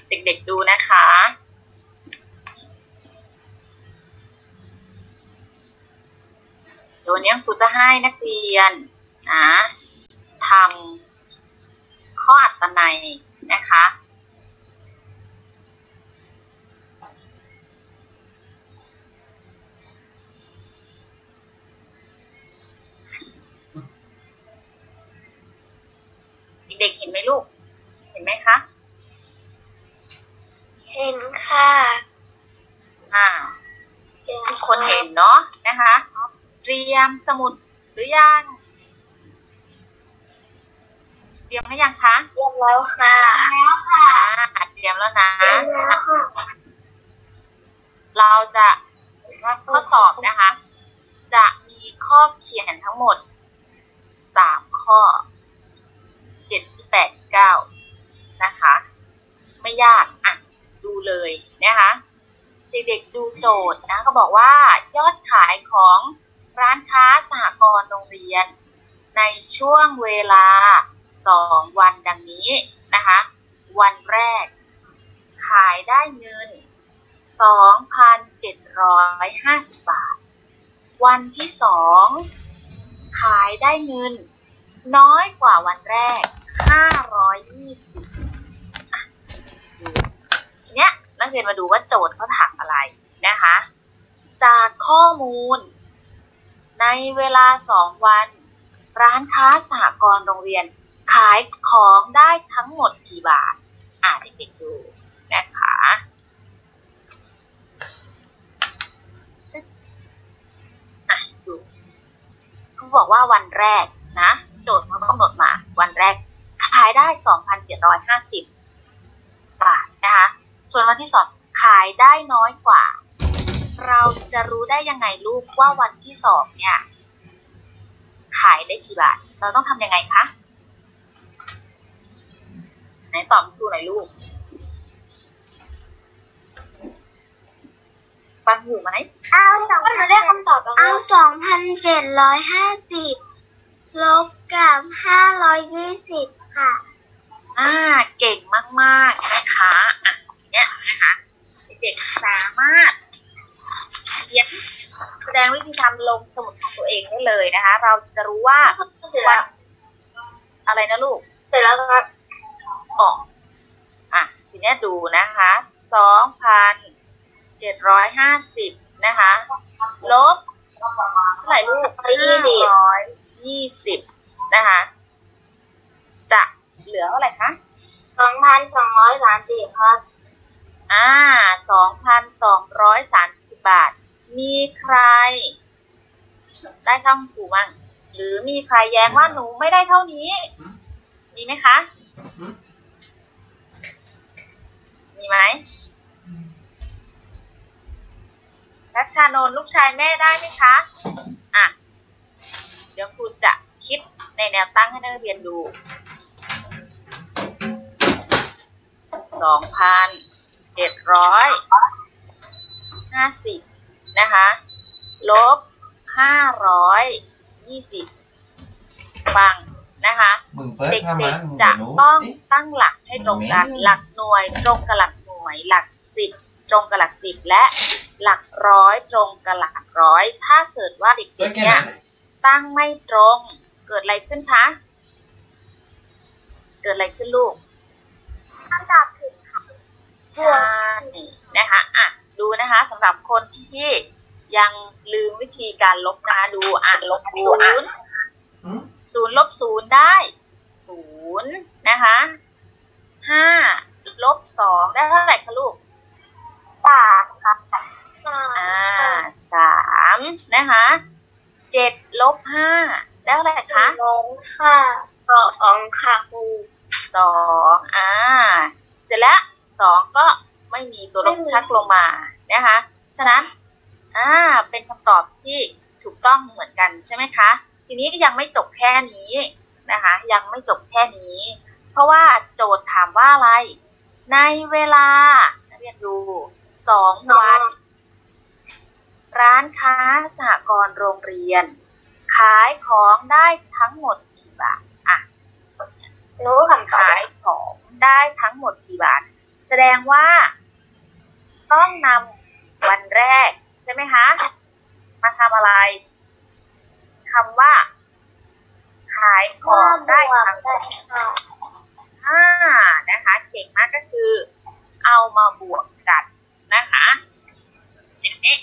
เด็กๆดูนะคะเดี๋ยววันนี้ครูจะให้นักเรียนนะทำข้ออัตนัยนะคะเด็กๆเห็นไหมลูกเห็นไหมคะเห็นค่ะทุกคนเห็นเนาะนะคะเตรียมสมุดหรือยังเตรียมหรือยังคะเตรียมแล้วค่ะเตรียมแล้วนะเตรียมแล้วค่ะเราจะข้อสอบนะคะจะมีข้อเขียนทั้งหมด3ข้อ7 8 9นะคะไม่ยากดูเลยนะคะเด็กๆดูโจทย์นะเขาบอกว่ายอดขายของร้านค้าสหกรณ์โรงเรียนในช่วงเวลา2 วันดังนี้นะคะวันแรกขายได้เงิน 2,750 บาทวันที่2ขายได้เงินน้อยกว่าวันแรก520ดูทีเนี้ยนักเรียนมาดูว่าโจทย์เขาถามอะไรนะคะจากข้อมูลในเวลา2 วันร้านค้าสหกรณ์โรงเรียนขายของได้ทั้งหมดกี่บาทเด็กๆดูนะคะดูเขาบอกว่าวันแรกนะโจทย์เขากำหนดมาวันแรกขายได้ 2,750 บาทนะคะส่วนวันที่2ขายได้น้อยกว่าเราจะรู้ได้ยังไงลูกว่าวันที่2เนี่ยขายได้กี่บาทเราต้องทำยังไงคะไหนตอบดูหน่อยลูกฟังอยู่ไหมเราได้คำตอบแล้ว2,750 ลบกับ520ค่ะเก่งมากๆนะคะเนี่ยนะคะเด็กสามารถเขียนแสดงวิธีทำลงสมุดของตัวเองได้เลยนะคะเราจะรู้ว่าวันอะไรนะลูกเสร็จแล้วครับทีนี้ดูนะคะ2,750นะคะลบเท่าไหร่ลูก520นะคะจะเหลือเท่าไหร่คะ 2,230ครับ 2,230 บาทมีใครได้เท่าครูบ้างหรือมีใครแย้งว่าหนูไม่ได้เท่านี้มีไหมคะมีไหมรัชชานนท์ลูกชายแม่ได้ไหมคะเดี๋ยวครูจะคิดในแนวตั้งให้นักเรียนดู2,750นะคะลบ520ฟังนะคะเด็กๆจะต้องตั้งหลักให้ตรงกันหลักหน่วยตรงกับหลักหน่วยหลัก10ตรงกับหลัก10และหลักร้อยตรงกับหลักร้อยถ้าเกิดว่าเด็กๆเนี่ยตั้งไม่ตรงเกิดอะไรขึ้นคะเกิดอะไรขึ้นลูกคำตอบผิดค่ะใช่นะคะดูนะคะสำหรับคนที่ยังลืมวิธีการลบนะดูลบ0ลบ0ได้0นะคะ5ลบ2ได้เท่าไหร่คะลูก 3ค่ะ 3นะคะ7ลบ5ได้เท่าไหร่คะ 2ค่ะ2ค่ะครู 2เสร็จแล้ว2ก็ไม่มีตัวลบชักลงมานะคะฉะนั้นเป็นคำตอบที่ถูกต้องเหมือนกันใช่ไหมคะทีนี้ยังไม่จบแค่นี้นะคะยังไม่จบแค่นี้เพราะว่าโจทย์ถามว่าอะไรในเวลาเรียนดู2 วันร้านค้าสหกรณ์โรงเรียนขายของได้ทั้งหมดกี่บาทรู้คำตอบขายของได้ทั้งหมดกี่บาทแสดงว่าต้องนำวันแรกใช่ไหมคะมาทำอะไรคำว่าขายของได้ทั้งหมดนะคะเก่งมากก็คือเอามาบวกกันนะคะอย่างนี้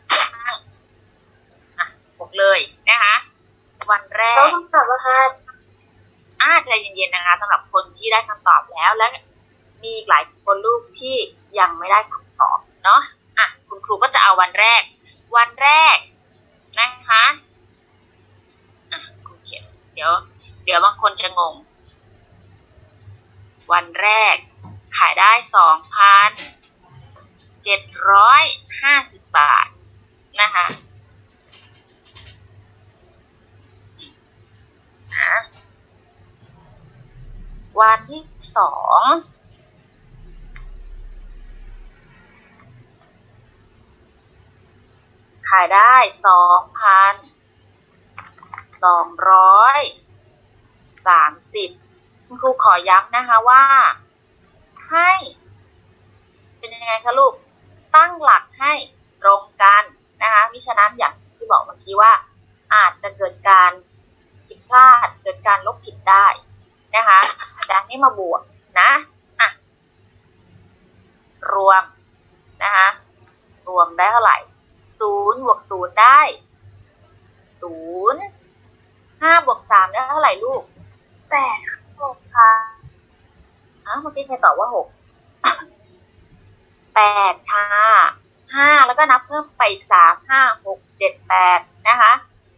บวกเลยนะคะวันแรกต้องตอบว่าครับใจเย็นๆนะคะสำหรับคนที่ได้คำตอบแล้วและมีหลายคนลูกที่ยังไม่ได้คำตอบเนาะคุณครูก็จะเอาวันแรกนะคะคุณเขียนเดี๋ยวบางคนจะงงวันแรกขายได้ 2,750 บาทนะคะวันที่สองขายได้ 2,230 คุณครูขอย้ำนะคะว่าให้เป็นยังไงคะลูกตั้งหลักให้ตรงกันนะคะมิฉะนั้นอย่างที่บอกเมื่อกี้ว่าอาจจะเกิดการผิดพลาดเกิดการลบผิดได้นะคะดังนี้มาบวกนะรวมนะคะรวมได้เท่าไหร่0 บวก 0 ได้ 0 5 บวก 3 ได้เท่าไหร่ลูก 8 6ค่ะเมื่อกี้ใครตอบว่า6 8ค่ะ5แล้วก็นับเพิ่มไปอีก3 5 6 7 8นะคะ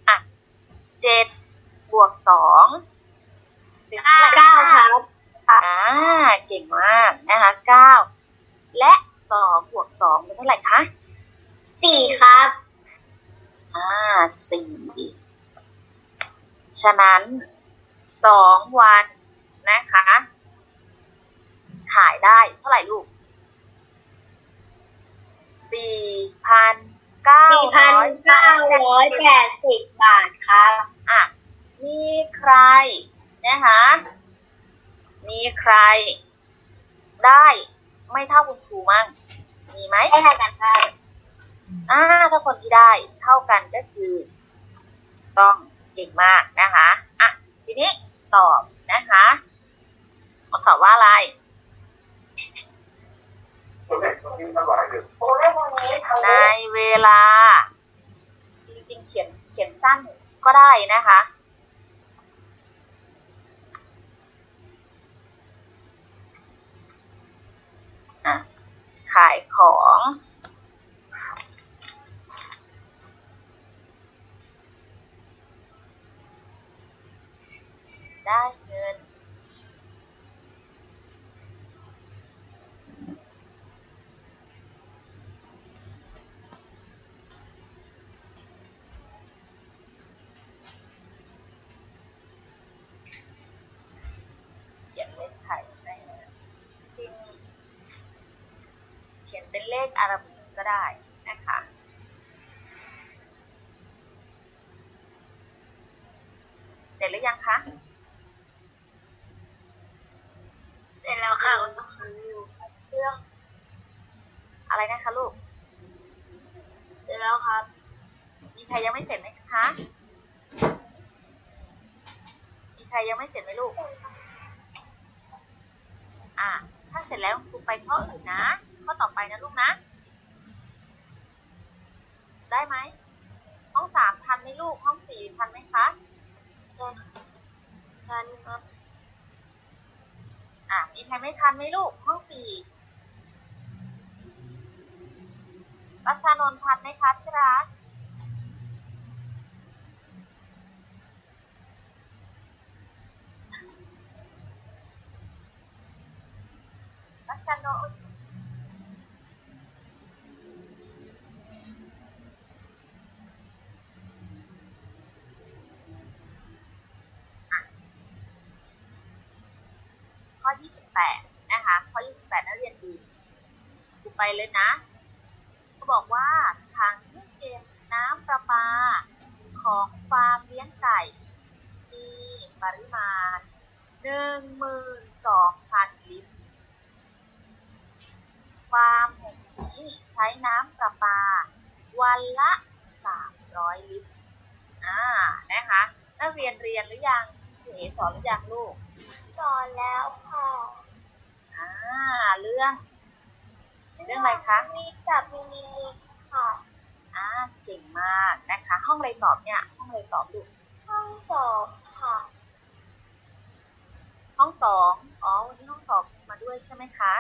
7 บวก 2เป็นเท่าไหร่ 9ครับเก่งมากนะคะ9และ2 บวก 2เป็นเท่าไหร่คะ 4ครับ 4ฉะนั้น2วันนะคะขายได้เท่าไหร่ลูก 4,980 บาทครับมีใครนะคะมีใครได้ไม่เท่าคุณครูมั่งมีไหมได้กันได้ถ้าคนที่ได้เท่ากันก็คือต้องเก่งมากนะคะทีนี้ตอบนะคะตอบว่าอะไรในเวลาจริงๆเขียนสั้นก็ได้นะคะขายของได้เงินเขียนเลขไทยได้จริงเขียนเป็นเลขอาราบิกก็ได้นะคะเสร็จหรือยังคะเสร็จแล้วค่ะเครื่องอะไรนะคะลูกเสร็จแล้วครับมีใครยังไม่เสร็จไหมคะมีใครยังไม่เสร็จไหมลูกถ้าเสร็จแล้วครูไปข้ออื่นนะข้อต่อไปนะลูกนะได้ไหมห้อง3ทันไหมลูกห้อง4ทันไหมคะทันครับมีใครไม่ทันไหมลูกห้อง4รัชชานนท์ทันไหมคะที่รักรัชชานนท์ข้อ28นะคะข้อ28นักเรียนดูไปเลยนะเขาบอกว่าถังเก็บน้ำประปาของฟาร์มเลี้ยงไก่มีปริมาณ 12,000 ลิตรฟาร์มแห่งนี้ใช้น้ำประปาวันละ300 ลิตรนะคะนักเรียนเรียนหรือยังครูเอ๋สอนหรือยังลูกสอนแล้วค่ะเรื่องอะไรคะมิลลิกับมิลลิลิตรค่ะเก่งมากนะคะห้องอะไรตอบเนี่ยห้องอะไรตอบลูกห้องสอบค่ะห้อง2วันนี้ห้องสอบมาด้วยใช่ไหมคะ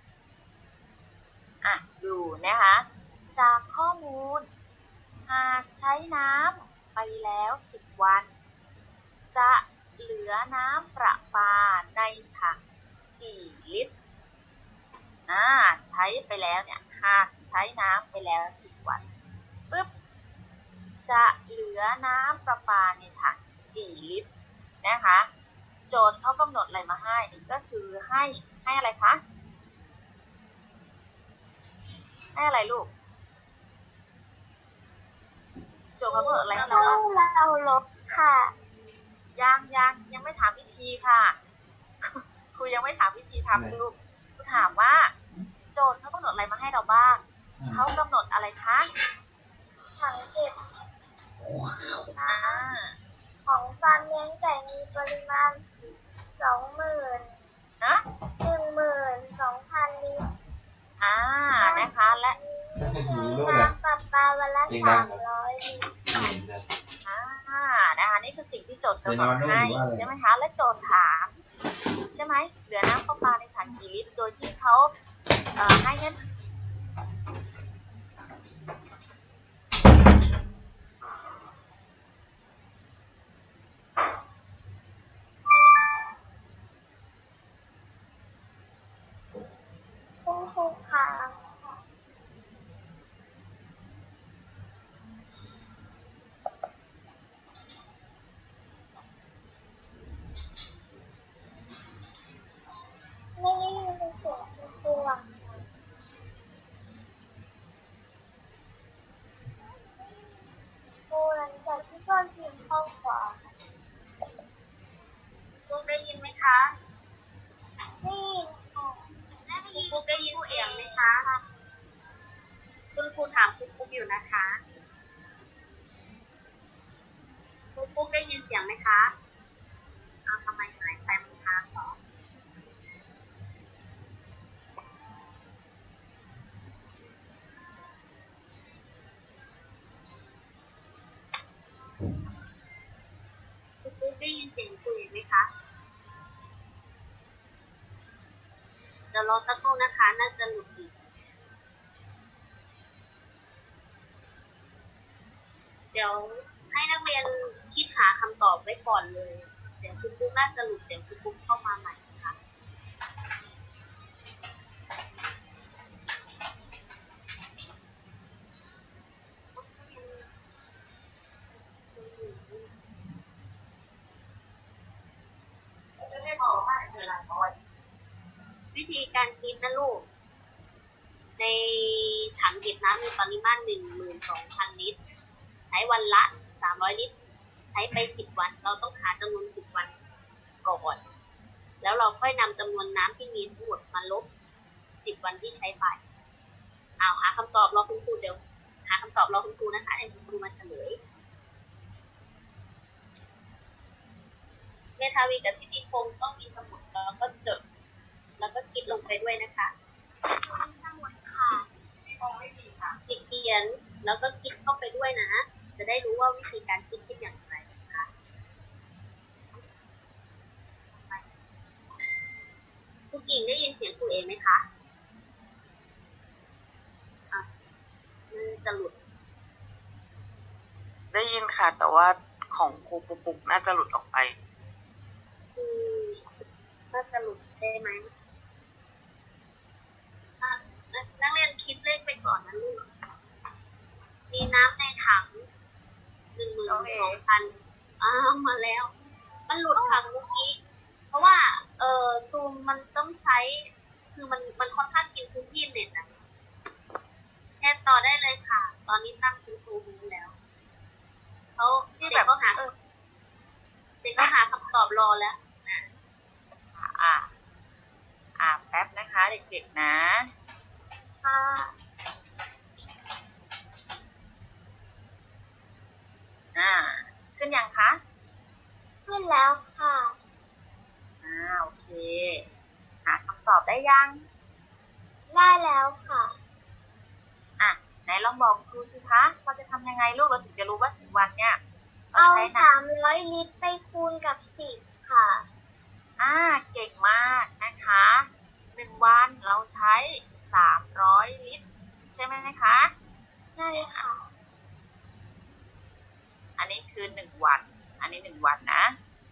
ดูนะคะจากข้อมูลหากใช้น้ำไปแล้ว10 วันจะเหลือน้ำประปาในถังกี่ลิตรใช้ไปแล้วเนี่ยหากใช้น้ำไปแล้ว10 วันปึ๊บจะเหลือน้ำประปาในถังกี่ลิตรนะคะโจทย์เขากำหนดอะไรมาให้ก็คือให้อะไรคะให้อะไรลูกโจทย์เขากำหนดอะไรให้เราลบค่ะยังไม่ถามวิธีค่ะครูยังไม่ถามวิธีทำลูกครูถามว่าโจทย์เขากำหนดอะไรมาให้เราบ้างเขากำหนดอะไรคะถังเก็บของฟาร์มเลี้ยงไก่มีปริมาณ12,000 ลิตรนะคะและน้ำประปาวันละ300 ลิตรนะคะนี่คือสิ่งที่โจทย์กำหนดให้ใช่ไหมคะและโจทย์ถามใช่ไหมเหลือน้ำประปาในถังกี่ลิตรโดยที่เขาให้เงื่อนคุณครูค่ะไม่ได้ยินเสียงคุณครูหลังจากที่พ่อพิมพ์ข้อความลูกได้ยินไหมคะได้ยินค่ะคุณได้ยินเสียงไหมคะคุณครูถามคุณปุ๊กอยู่นะคะคุณปุ๊กได้ยินเสียงไหมคะทำไมหายไปมันค้างเหรอคุณปุ๊กได้ยินเสียงคุยไหมคะเดี๋ยวรอสักครู่นะคะน่าจะหลุดอีกเดี๋ยวให้นักเรียนคิดหาคำตอบไว้ก่อนเลยเสียงคุณปุ๊กน่าจะหลุดเดี๋ยวคุณปุ๊กเข้ามาใหม่ค่ะวิธีการคิดนะลูกในถังเก็บน้ำมีปริมาณ 12,000 ลิตรใช้วันละ300 ลิตรใช้ไป10 วันเราต้องหาจำนวน10 วันก่อนแล้วเราค่อยนำจำนวนน้ำที่มีทั้งหมดมาลบ10 วันที่ใช้ไปหาคำตอบรอคุณครูเดี๋ยวหาคำตอบรอคุณครูนะคะเดี๋ยวคุณครูมาเฉลยเมธาวีกับทิติพงศ์ต้องมีสมุดแล้วก็จดแล้วก็คิดลงไปด้วยนะคะสมุดค่ะไม่มีค่ะเขียนแล้วก็คิดเข้าไปด้วยนะจะได้รู้ว่าวิธีการคิดเป็นอย่างไรนะคะครูกิ่งได้ยินเสียงครูเอไหมคะมันจะหลุดได้ยินค่ะแต่ว่าของครูปุกน่าจะหลุดออกไปน่าจะหลุดใช่ไหมนักเรียนคิดเลขไปก่อนนะลูกมีน้ำในถัง 12,000มาแล้วมันหลุดถังเมื่อกี้เพราะว่าซูมมันต้องใช้คือมันค่อนข้างกินพื้นที่เน็ตนะแค่ต่อได้เลยค่ะตอนนี้ตั้งคุณครูรู้แล้วเขาเด็กก็หาคำตอบรอแล้วแป๊บนะคะเด็กๆนะค่ะขึ้นยังคะขึ้นแล้วค่ะโอเค หาคำตอบได้ยังได้แล้วค่ะไหนลองบอกครูสิคะเราจะทำยังไงลูกเราถึงจะรู้ว่า10 วันเนี่ยเราเอาใช้น้ำ 300 ลิตรไปคูณกับ10ค่ะเก่งมากนะคะ1 วันเราใช้300 ลิตรใช่ไหมคะใช่ค่ะอันนี้คือ1 วัน อันนี้1 วันนะ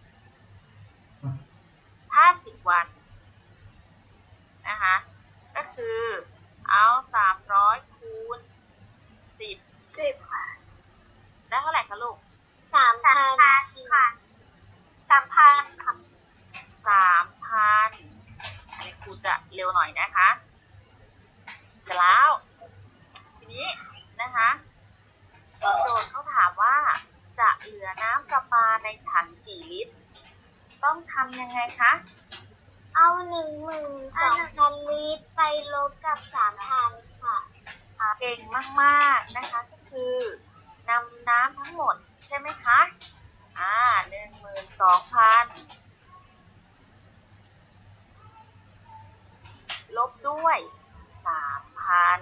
ถ้า10 วันนะคะก็คือเอา300คูณ10 ค่ะได้เท่าไหร่คะลูก 3,000 ค่ะ 3,000 ค่ะ 3,000 อันนี้ครูจะเร็วหน่อยนะคะเสร็จแล้วทีนี้นะคะโจทย์เขาถามว่าจะเหลือน้ำประปาในถังกี่ลิตรต้องทำยังไงคะเอา 12,000 ลิตรไปลบกับ 3,000 ค่ะเก่งมากๆนะคะก็คือนำน้ำทั้งหมดใช่ไหมคะ12,000 ลบด้วย 3,000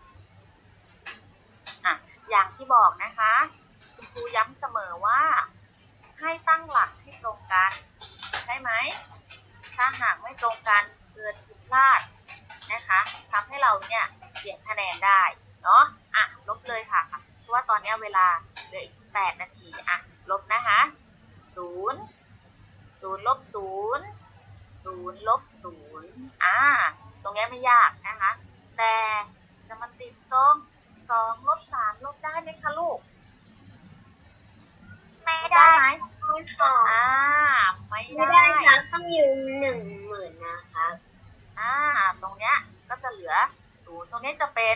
อย่างที่บอกนะคะคุณครูย้ำเสมอว่าให้ตั้งหลักให้ตรงกันใช่ไหมถ้าหากไม่ตรงกันเกิดผิดพลาดนะคะทำให้เราเนี่ยเสียคะแนนได้เนาะลบเลยค่ะเพราะว่าตอนนี้เวลาเหลืออีก8 นาทีลบนะคะ0 0 ลบ 0 0 ลบ 0ตรงนี้ไม่ยากนะคะแต่จะมาติดตรง2 ลบ 3 ลบได้ไหมคะลูกไม่ได้ไหมค่ะไม่ได้ค่ะต้องยืน10,000นะคะตรงเนี้ยก็จะเหลือ0ตรงนี้จะเป็น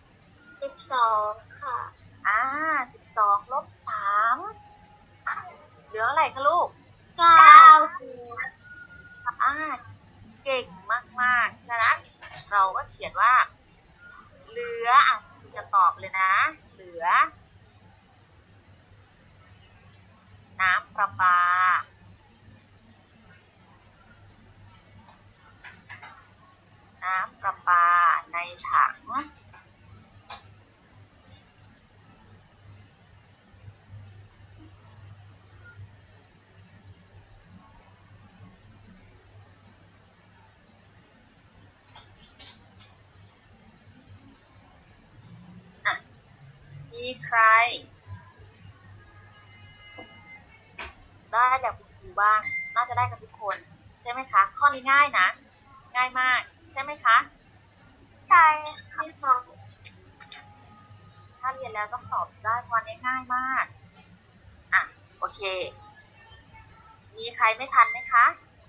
12 ค่ะ 12 ลบ 3 เหลืออะไรคะลูก 9 เก่งมากๆฉะนั้นเราก็เขียนว่าเหลือคุณจะตอบเลยนะเหลือน้ำประปาในถังมีใครได้แบบคุณครูบ้างน่าจะได้กันทุกคนใช่ไหมคะข้อนี้ง่ายนะง่ายมากใช่ไหมคะใช่ค่ะถ้าเรียนแล้วต้องตอบได้เพราะนี้ง่ายมากโอเคมีใครไม่ทันไหมคะ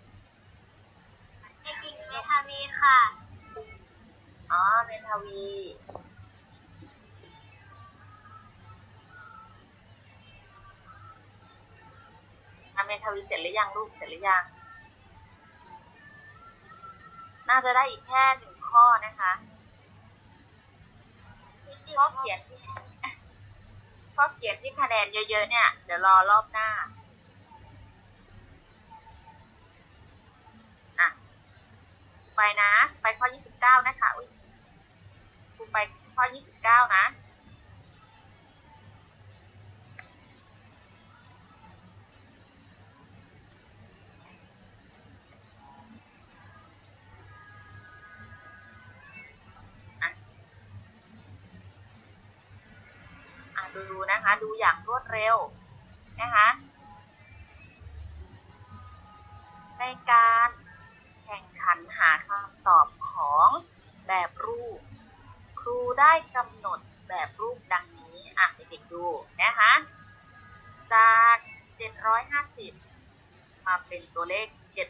เด็กหญิงเมธาวีค่ะเมธาวีเมธาวีเสร็จหรือยังลูกเสร็จหรือยังน่าจะได้อีกแค่1 ข้อนะคะข้อเขียนที่คะแนนเยอะๆเนี่ยเดี๋ยวรอรอบหน้าไปนะไปข้อ29นะคะครูไปข้อ29นะดูนะคะดูอย่างรวดเร็วนะคะในการแข่งขันหาคำตอบของแบบรูปครูได้กำหนดแบบรูปดังนี้เด็กๆดูนะคะจาก750มาเป็นตัวเลข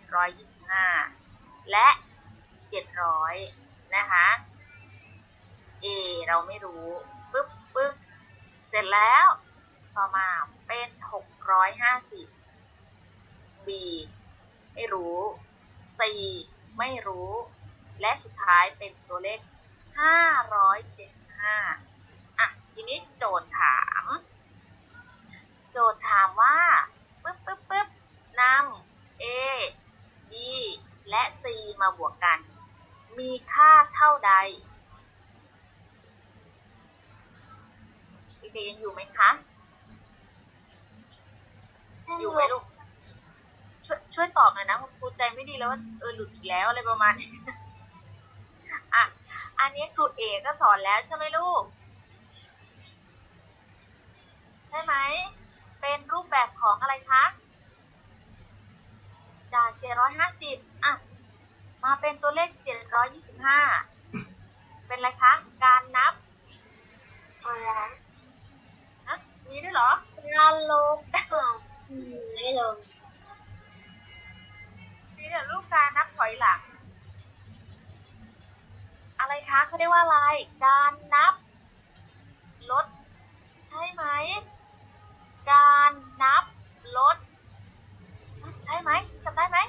725และ700นะคะ A เราไม่รู้ปึ๊บเสร็จแล้วต่อมาเป็น650 B ไม่รู้ C ไม่รู้และสุดท้ายเป็นตัวเลข 575อ่ะทีนี้โจทย์ถาม ว่าปึ๊บนำ A B และ C มาบวกกัน มีค่าเท่าใดเด็กๆยังอยู่ไหมคะ อยู่ไหมลูก ช่วยตอบหน่อยนะครูใจไม่ดีแล้วว่าหลุดอีกแล้วอะไรประมาณนี้อ่ะอันนี้ครูเอก็สอนแล้วใช่ไหมลูก ใช่ไหม เป็นรูปแบบของอะไรคะ จาก750อ่ะมาเป็นตัวเลข725เป็นอะไรคะ การนับฮะมีด้วยเหรอการลบค่ะไม่ลงมีแต่รูปการนับถอยหลัง อะไรคะเขาเรียกว่าอะไร การนับลดใช่ไหม การนับลดใช่ไหมจำได้ไหม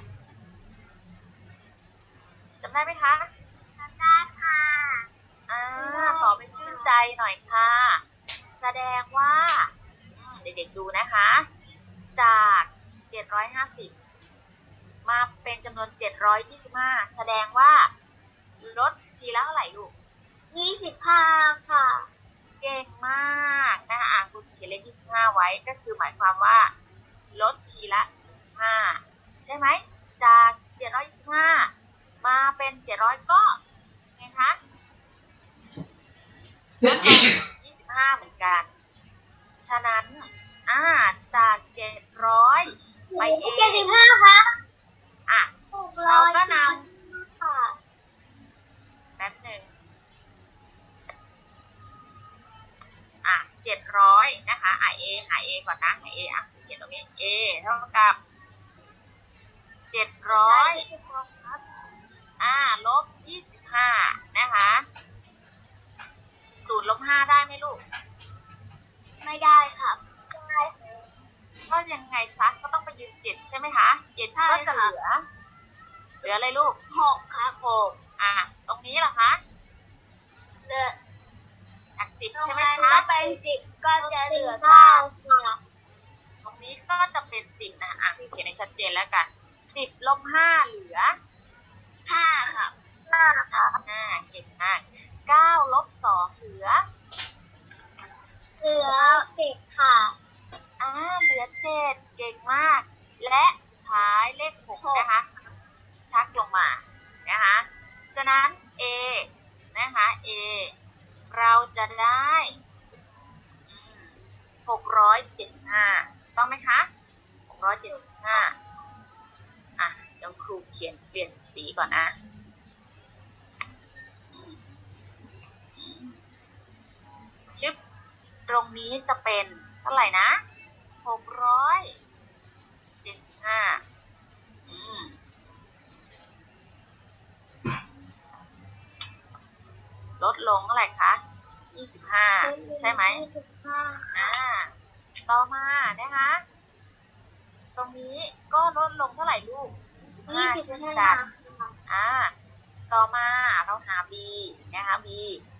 จำได้ไหมคะจำได้ค่ะตอบไปชื่นใจหน่อยค่ะ แสดงว่าเด็กๆดูนะคะ จาก750มาเป็นจำนวน725แสดงว่าลดทีละเท่าไหร่ลูก 25ค่ะเก่งมากนะคะครูเขียนเลข25ไว้ก็คือหมายความว่าลดทีละ25ใช่ไหมจาก725มาเป็น700ก็ไงคะ25เหมือนกันฉะนั้นจาก700ไปเอ 75ค่ะเราก็นำแป๊บหนึ่ง700นะคะหา A ก่อนนะหา A เขียนตรงนี้ A เท่ากับ700ลบ25นะคะ0 ลบ 5ได้ไหมลูกไม่ได้ครับก็ยังไงซะก็ต้องไปยืม7ใช่ไหมคะ7ก็จะเหลืออะไรลูก 6ครับ 6ตรงนี้เหรอคะเหลือจาก10ใช่ไหมคะถ้าเป็น10ก็จะเหลือ9ค่ะตรงนี้ก็จะเป็น10นะเขียนให้ชัดเจนแล้วกัน10 ลบ 5เหลือ 5ครับ 5ค่ะเก่งมาก9 ลบ 2เหลือ 7ค่ะเหลือ7เก่งมากและสุดท้ายเลข6นะคะชักลงมานะคะฉะนั้น A นะคะ A เราจะได้675ต้องไหมคะ675เดี๋ยวครูเขียนเปลี่ยนสีก่อนนะชึบตรงนี้จะเป็นเท่าไหร่นะ675ลดลงเท่าไหร่คะ25ใช่ไหมต่อมานะคะตรงนี้ก็ลดลงเท่าไหร่ลูก25เช่นกันต่อมาเราหา B นะคะ B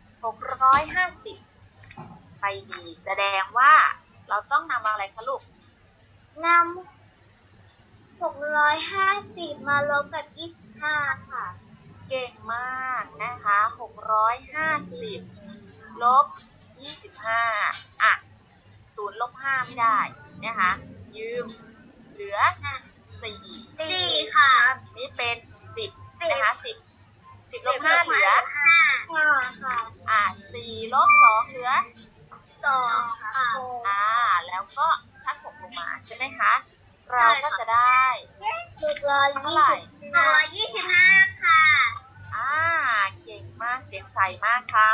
650ไป B แสดงว่าเราต้องนำอะไรคะลูกนำ650มาลบกับ25ค่ะเก่งมากนะคะ650ลบ250 ลบ 5ไม่ได้นะคะยืมเหลือ4 ค่ะนี่เป็น10นะคะ10 ลบ 5เหลือค่ะ 4 ลบ 2เหลือ 2ค่ะแล้วก็ชัก6ลงมาใช่ไหมคะเราก็จะได้เท่าไหร่ 125ค่ะเก่งมากเสียงใสมากค่ะ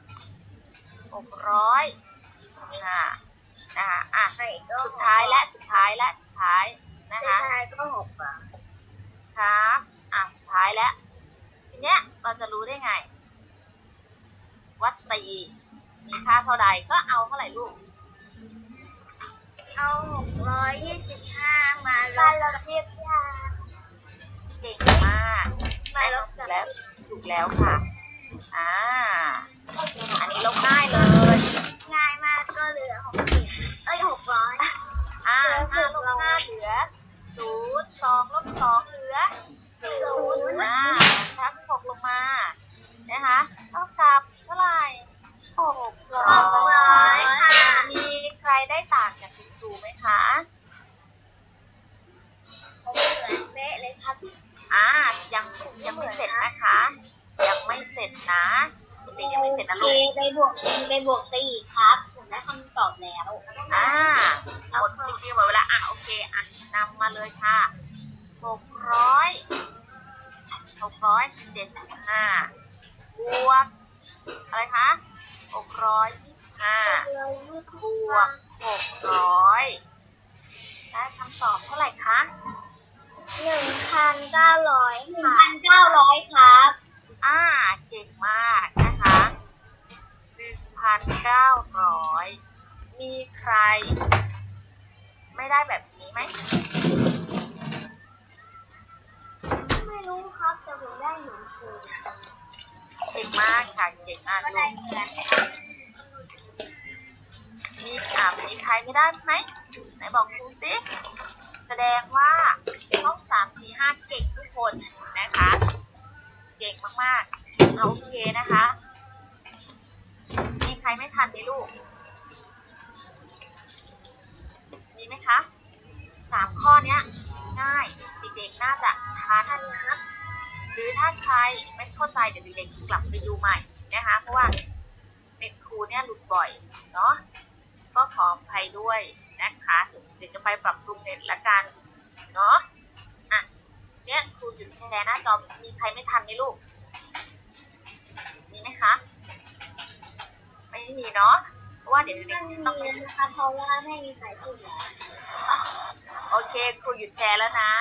625นะคะสุดท้ายนะคะสุดท้ายก็6 ครับสุดท้ายแล้วทีเนี้ยเราจะรู้ได้ไงวัด4มีค่าเท่าใดก็เอาเท่าไหร่ลูกเอา625มาลบกับ 25เก่งมากถูกแล้วค่ะอ่าอันนี้ลบง่ายเลยง่ายมากก็เหลือ600 5 ลบ 5 เหลือ 0 2 ลบ 2 เหลือ 0 ทับ6ลงมานะคะเท่ากับเท่าไหร่ 600 600 ค่ะมีใครได้ต่างจากคุณครูไหมคะผมเหมือนเป๊ะเลยครับยังไม่เสร็จนะคะ ยังไม่เสร็จนะเด็กยังไม่เสร็จนะลูกไปบวก4ครับ ผมได้คำตอบแล้วหมดจริงๆหมดเวลาโอเคนำมาเลยค่ะ675บวกอะไรคะ625บวก600ได้คำตอบเท่าไหร่คะ 1,900 ครับเก่งมากนะคะ 1,900 มีใครไม่ได้แบบนี้ไหมไม่รู้ครับแต่ผมได้เหมือนครูเก่งมากค่ะ เก่งมากก็ได้เหมือนมีใครไม่ได้ไหมไหนบอกครูสิแสดงว่าห้อง3 4 5เก่งทุกคนนะคะ เก่งมากๆโอเคนะคะ มีใครไม่ทันไหมลูก มีไหมคะ3 ข้อเนี้ยง่ายเด็กๆน่าจะทันครับหรือถ้าใครไม่เข้าใจเดี๋ยวเด็กๆกลับไปดูใหม่นะคะเพราะว่าเด็กครูเนี่ยหลุดบ่อยเนาะก็ขออภัยด้วยนะคะเดี๋ยวจะไปปรับปรุงเน็ตละกันเนาะเนี่ยครูหยุดแชร์หน้าจอมีใครไม่ทันไหมลูกมีไหมคะไม่มีเนาะเพราะว่าเดี๋ยวเด็กๆต้องนะคะเพราะว่าไม่มีใครพูดแล้วโอเคครูหยุดแชร์แล้วนะ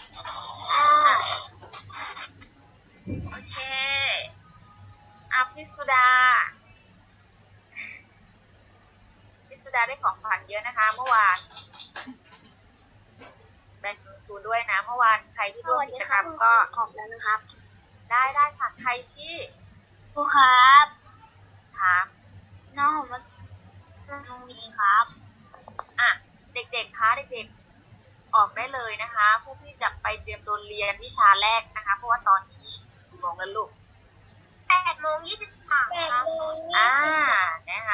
โอเคพิสุดาได้ของขวัญเยอะนะคะเมื่อวานแบ่งครูด้วยนะเมื่อวานใครที่ร่วมกิจกรรมก็ออกแล้วนะครับได้ค่ะใครที่ครูครับถามน้องผมว่าตรงนี้ครับเด็กๆคะเด็กๆออกได้เลยนะคะเพื่อที่จะไปเตรียมตัวเรียนวิชาแรกนะคะเพราะว่าตอนนี้กี่โมงแล้วลูก 8:23ครับนะคะ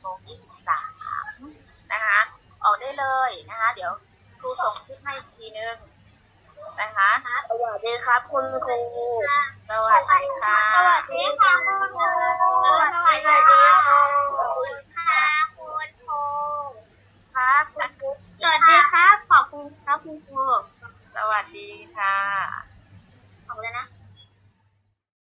8:23นะคะออกได้เลยนะคะเดี๋ยวครูส่งคลิปให้อีกทีนึงนะคะสวัสดีครับคุณครูสวัสดีค่ะสวัสดีค่ะคุณครูสวัสดีค่ะคุณครูครับสวัสดีครับขอบคุณครับคุณครูสวัสดีค่ะ